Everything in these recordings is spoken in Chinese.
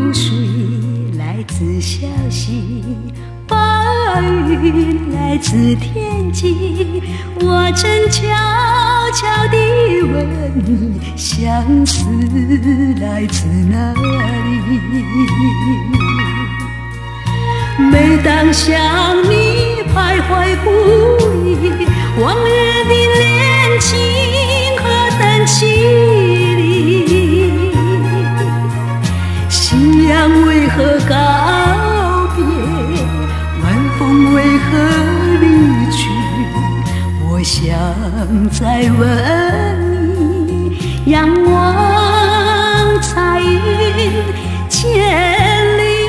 水来自小溪，白云来自天际，我正悄悄地问你，相思来自哪里？每当想你徘徊不已，往日的恋情何等凄厉，夕阳为何告别，晚风为何离去？我想再问你，仰望彩云千里。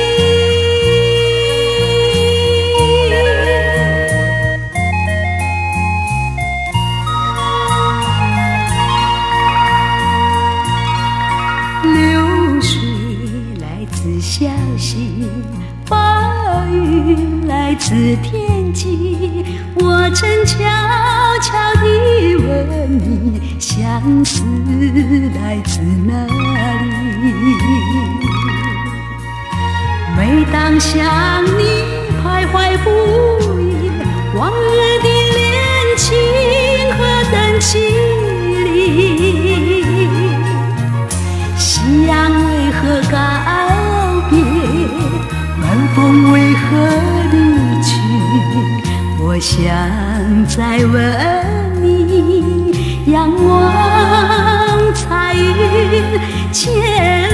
流水来自小溪，白云来自天际，我正悄悄地问你，相思来自哪里？每当想你徘徊不已，往日的恋情何等凄厉，夕阳为何告别，晚风为何离去？我想再问你，仰望彩云千里。